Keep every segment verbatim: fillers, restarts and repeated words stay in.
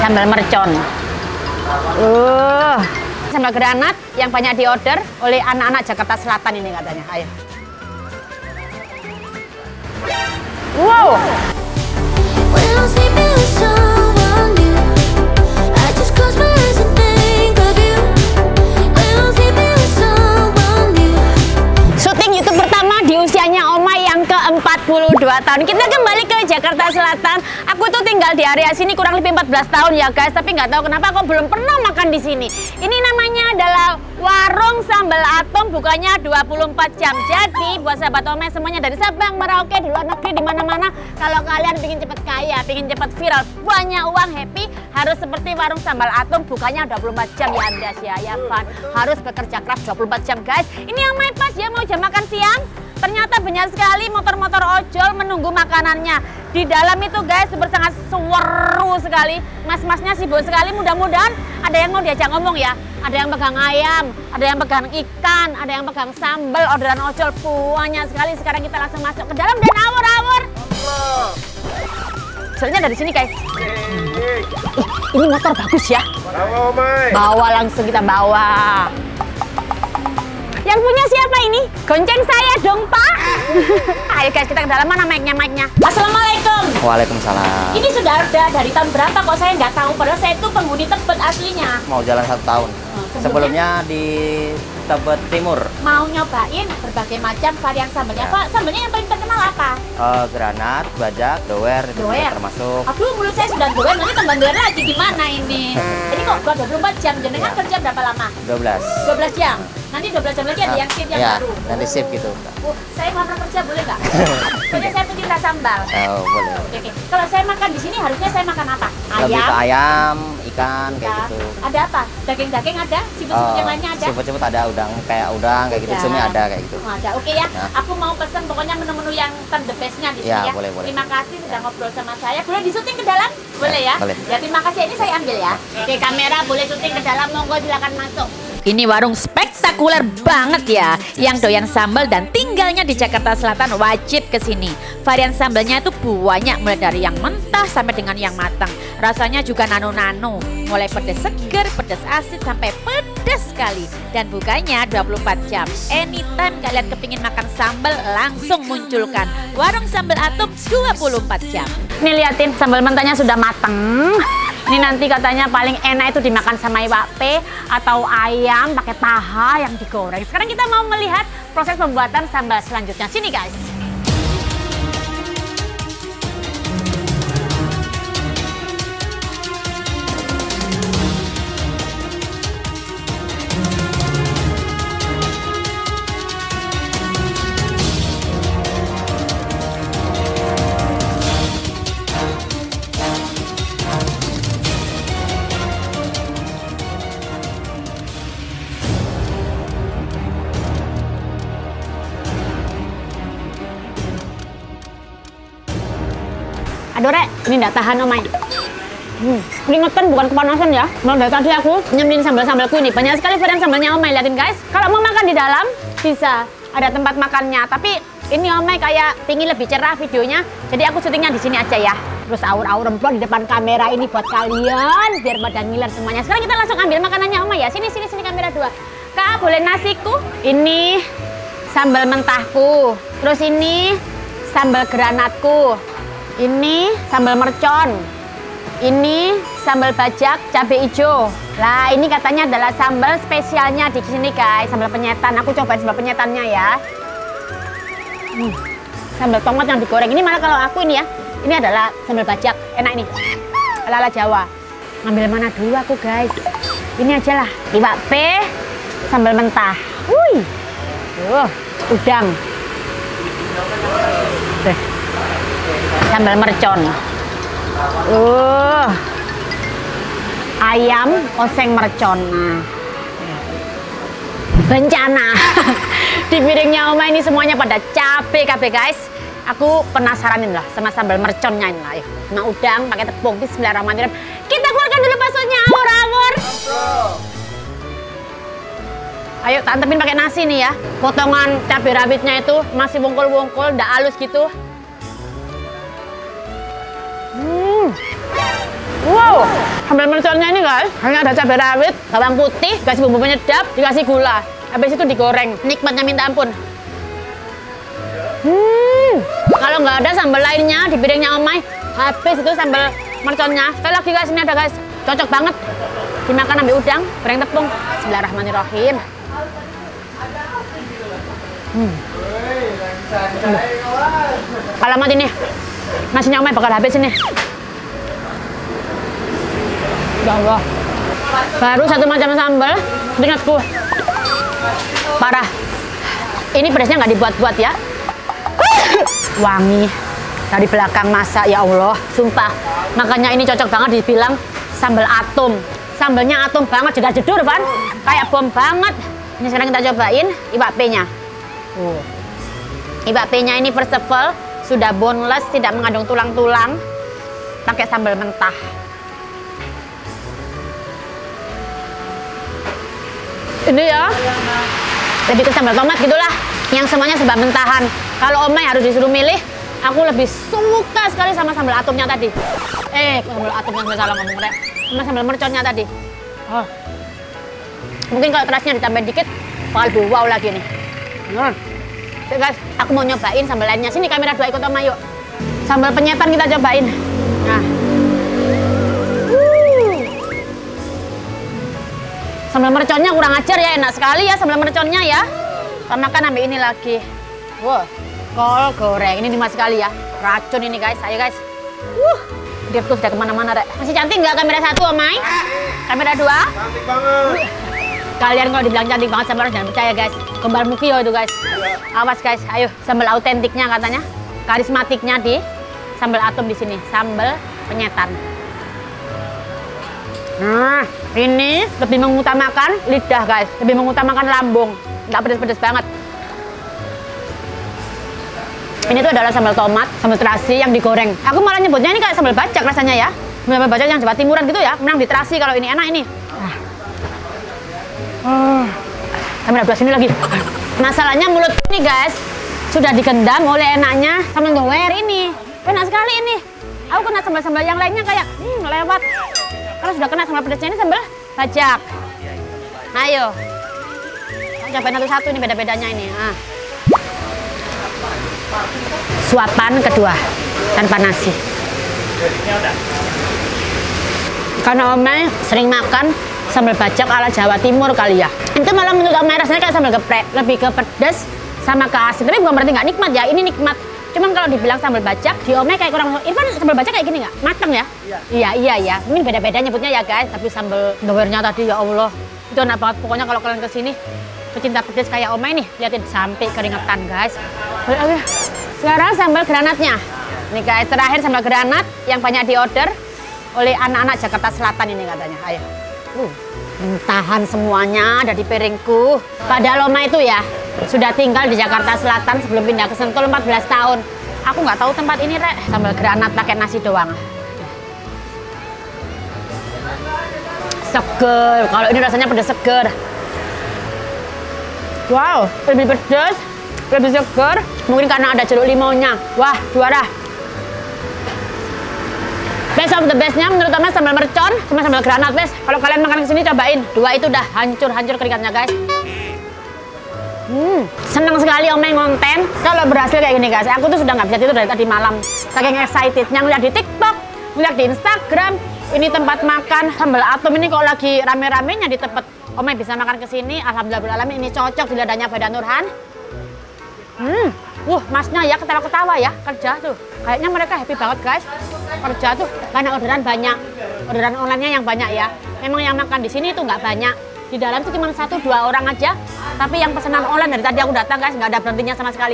Sambal mercon. Uh, sambal granat yang banyak diorder oleh anak-anak Jakarta Selatan ini katanya. Ayo. Wow. Syuting YouTube pertama di usianya Oma yang ke empat puluh dua tahun. Kita kembali ke Jakarta Selatan. Aku tuh tinggal di area sini kurang lebih empat belas tahun ya guys, tapi nggak tahu kenapa aku belum pernah makan di sini. Ini namanya adalah Warung Sambal Atom, bukanya dua puluh empat jam. Jadi buat sahabat Oma semuanya dari Sabang, Merauke, di luar negeri, di mana-mana, kalau kalian ingin cepet kaya, ingin cepet viral, banyak uang, happy, harus seperti Warung Sambal Atom, bukanya dua puluh empat jam ya Andas ya, ya Van. Harus bekerja keras dua puluh empat jam guys. Ini yang main pas ya mau jam makan siang. Ternyata banyak sekali motor-motor ojol menunggu makanannya. Di dalam itu guys sangat seru sekali. Mas-masnya sibuk sekali. Mudah-mudahan ada yang mau diajak ngomong ya. Ada yang pegang ayam, ada yang pegang ikan, ada yang pegang sambal, orderan ojol banyak sekali. Sekarang kita langsung masuk ke dalam dan awur-awur. Soalnya dari sini guys. Ih, ini motor bagus ya. Bawa langsung kita bawa. Yang punya siapa ini? Gonceng saya dong, Pak. Ayo guys, kita ke dalam. Mana mic-nya, mic-nya. Assalamualaikum. Waalaikumsalam. Ini sudah ada dari tahun berapa kok saya nggak tahu? Padahal saya itu penghuni Tebet aslinya. Mau jalan satu tahun. Oh, sebelumnya, sebelumnya di Tebet Timur. Mau nyobain berbagai macam varian sambalnya. Ya. Pak, sambalnya yang paling terkenal apa? Uh, granat, bajak, doer, itu juga Doer. termasuk. Aduh, mulut saya sudah doer, nanti tambah doer lagi gimana ini? Ini kok dua puluh empat jam, jenengan Ya. kerja berapa lama? dua belas. dua belas jam. Nanti dua belas jam lagi ada Nah, yang shift yang ya, baru. nanti shift gitu. Oh, saya ngelamar kerja boleh nggak? Soalnya saya pecinta sambal. Oh, boleh. Oke, oke. Kalau saya makan di sini harusnya saya makan apa? Lebih Ayam. ke ayam, ikan, kayak Ya. gitu. Ada apa? Daging-daging ada? Siput-siput Oh, yang lainnya ada? siput-siput ada, udang kayak udang kayak gitu, Udang. cumi ada kayak gitu. Oh, ada. Oke ya. Ya. Aku mau pesen pokoknya menu-menu yang ter the best-nya di sini Ya, ya. boleh, boleh. Terima kasih sudah ngobrol sama saya. Boleh disuting ke dalam? Boleh ya? Boleh. Ya, terima kasih. Ini saya ambil ya. Oke, kamera boleh syuting ke dalam. Monggo silakan masuk. Ini warung spektakuler banget ya. Yang doyan sambal dan tinggalnya di Jakarta Selatan wajib ke sini. Varian sambalnya itu banyak, mulai dari yang mentah sampai dengan yang matang. Rasanya juga nano-nano. Mulai pedas segar, pedas asin sampai pedas sekali. Dan bukanya dua puluh empat jam. Anytime kalian kepingin makan sambal langsung munculkan. Warung Sambal Atom dua puluh empat jam. Nih liatin sambal mentahnya sudah mateng. Ini nanti katanya paling enak itu dimakan sama iwak atau ayam pakai paha yang digoreng. Sekarang kita mau melihat proses pembuatan sambal selanjutnya. Sini guys. Aduh Rek, ini nggak tahan Omay. Hmm, keringetan bukan kepanasan ya. Mulai dari tadi aku nyemilin sambal-sambalku ini. Banyak sekali varian sambalnya Omay, liatin guys. Kalau mau makan di dalam, bisa. Ada tempat makannya. Tapi ini Omay kayak pingin lebih cerah videonya. Jadi aku syutingnya di sini aja ya. Terus aur-aur remplon di depan kamera ini buat kalian. Biar pada ngiler semuanya. Sekarang kita langsung ambil makanannya Omay ya. Sini, sini, sini kamera dua. Kak, boleh nasiku? Ini sambal mentahku. Terus ini sambal granatku. Ini sambal mercon, ini sambal bajak cabai hijau. Lah ini katanya adalah sambal spesialnya di sini guys, sambal penyetan. Aku cobain sambal penyetannya ya. Hmm, sambal tomat yang digoreng. Ini malah kalau aku ini ya, ini adalah sambal bajak, enak ini. Ala-ala Jawa. Ngambil mana dulu aku guys? Ini aja lah. Iwak pe, sambal mentah. Wih, uh, udang. Tuh. Sambal mercon, uh, ayam oseng mercon, nah. Bencana di piringnya Oma ini semuanya pada cabe cabe guys. Aku penasaranin lah sama sambal merconnya ini lah. Ayo, sama udang pakai tepung. Bismillahirrahmanirrahim. Kita keluarkan dulu baksonya, awur-awur. Ayo tantepin pakai nasi nih ya. Potongan cabai rawitnya itu masih wongkol-wongkol, ndak halus gitu. Hmm. Wow, Sambal merconnya ini guys, hanya ada cabai rawit, bawang putih, kasih bumbu penyedap, dikasih gula. Habis itu digoreng. Nikmatnya minta ampun. Hmm, kalau nggak ada sambal lainnya di piringnya Omay, habis itu sambal merconnya. Sekali lagi guys, ini ada guys, cocok banget dimakan ambil udang, goreng tepung. Bismillahirrahmanirrahim. Hmm. Alamat ini, nasinya Omay bakal habis ini. Ya Allah, baru satu macam sambal, ingatku parah. Ini pedasnya nggak dibuat-buat ya. Wangi dari belakang masak, ya Allah, sumpah. Makanya ini cocok banget dibilang sambal atom. Sambalnya atom banget, jedar-jedur kan, kayak bom banget. Ini sekarang kita cobain iwak pe-nya. Uh. Iwak pe-nya ini first of all sudah boneless, tidak mengandung tulang-tulang, pakai sambal mentah. Ini ya, lebih ke sambal tomat gitulah, yang semuanya serba mentahan. Kalau Omay harus disuruh milih, aku lebih suka sekali sama sambal atomnya tadi. Eh, sambal atomnya nggak salah ngomong rek, sama sambal merconnya tadi. Oh. Mungkin kalau terasnya ditambahin dikit, bakal lebih wow lagi nih. Hmm. Oke guys, aku mau nyobain sambal lainnya. Sini kamera dua ikut Omay yuk. Sambal penyetan kita cobain. Nah. Sambal merconnya kurang ajar ya, enak sekali ya sambal merconnya ya. Kita makan ambil ini lagi. Wow, kol goreng ini dimas sekali ya. Racun ini guys, ayo guys. Wuh, dia tuh sudah kemana-mana rek. Masih cantik nggak kamera satu Omay? Kamera dua? Cantik banget. Kalian kalau dibilang cantik banget sama orang jangan percaya guys. Kembar Mukio itu guys. Awas guys, ayo sambal autentiknya katanya, karismatiknya di sambal atom di sini, sambal penyetan. Nah, ini lebih mengutamakan lidah guys, lebih mengutamakan lambung, nggak pedes-pedes banget. Ini tuh adalah sambal tomat, sambal terasi yang digoreng. Aku malah nyebutnya ini kayak sambal bacak rasanya ya, sambal bacak yang Jawa Timuran gitu ya. Menang di terasi kalau ini enak ini. Ah. Hmm. Kamera dua sini lagi. Masalahnya mulut ini guys sudah digendam oleh enaknya sambal gower ini. Enak sekali ini. Aku kena sambal-sambal yang lainnya kayak hmm, lewat. Kalau sudah kena sambal pedasnya ini sambal bajak. Ayo, cobain satu-satu ini beda-bedanya ini. Nah. Suapan kedua tanpa nasi. Karena Omay sering makan sambal bajak ala Jawa Timur kali ya. Itu malah menurut Omay rasanya kayak sambal geprek, lebih ke pedas sama ke asin. Tapi bukan berarti nggak nikmat ya. Ini nikmat. Cuman kalau dibilang sambal bajak, di Omay kayak kurang. Irfan sambal bajak kayak gini nggak? Mateng ya? Iya. Iya iya ya. Mungkin beda-beda nyebutnya ya guys. Tapi sambal gowernya tadi ya Allah, itu enak banget. Pokoknya kalau kalian kesini, pecinta pedas kayak Omay nih, liatin sampai keringetan guys. Oke. Sekarang sambal granatnya. Nih guys, terakhir sambal granat yang banyak diorder oleh anak-anak Jakarta Selatan ini katanya. Ayo. Uh, mentahan semuanya ada di piringku. Padahal Omay itu ya sudah tinggal di Jakarta Selatan sebelum pindah ke Sentul empat belas tahun. Aku nggak tahu tempat ini rek. Sambal granat pakai nasi doang. Seger. Kalau ini rasanya pedas seger. Wow, lebih pedas, lebih seger. Mungkin karena ada jeruk limaunya. Wah, juara. Best of the bestnya menurut Omay sambal mercon sama sambal granat guys. Kalau kalian makan kesini cobain. Dua itu udah hancur-hancur keringatnya guys. Hmm, senang sekali Omay ngonten kalau berhasil kayak gini guys. Aku tuh sudah nggak bisa tidur dari tadi malam. Saking excitednya ngeliat di TikTok, ngeliat di Instagram. Ini tempat makan sambal atom ini kok lagi rame-ramenya di tempat Omay bisa makan kesini. Alhamdulillah ini cocok di lidahnya Veda Nurhan. Hmm, wuh masnya ya ketawa-ketawa ya kerja tuh. Kayaknya mereka happy banget guys kerja tuh karena orderan banyak, orderan online-nya yang banyak ya. Memang yang makan di sini tuh nggak banyak. Di dalam tuh cuma satu dua orang aja. Tapi yang pesanan online dari tadi aku datang guys nggak ada berhentinya sama sekali.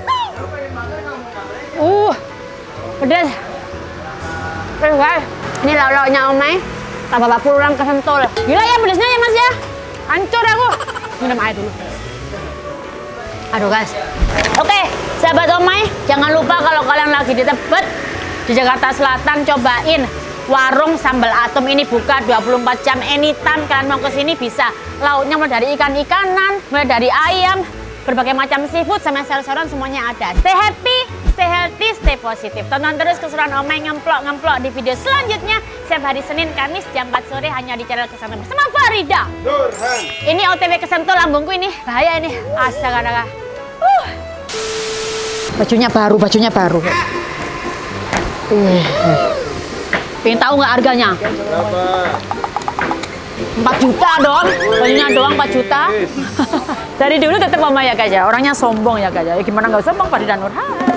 Uh, pedes. Pedes guys. Ini lauk-lauknya Omay. Tak bawa pulang ke Sentul. Gila ya pedesnya ya mas ya. Hancur aku. Minum air dulu. Aduh guys. Oke, sahabat Omay, jangan lupa kalau kalian lagi di Tebet di Jakarta Selatan cobain warung sambal atom ini buka dua puluh empat jam anytime. Kalian mau ke sini bisa. Lauknya mulai dari ikan-ikanan, mulai dari ayam, berbagai macam seafood sama sayur-sayuran semuanya ada. Stay happy, stay healthy, stay positif. Tonton terus keseruan Omay ngemplok-ngemplok di video selanjutnya setiap hari Senin, Kamis jam empat sore hanya di channel Kesentul bersama Farida Nurhan. Ini O T W Kesentul lambungku ini. Bahaya ini. Astaga. Uh. Bajunya baru, bajunya baru. Uh. Pengen tahu nggak harganya? empat juta dong, bajunya doang empat juta. Dari dulu tetap Mama ya guys ya, orangnya sombong ya guys ya. Gimana nggak sombong Farida Nurhan.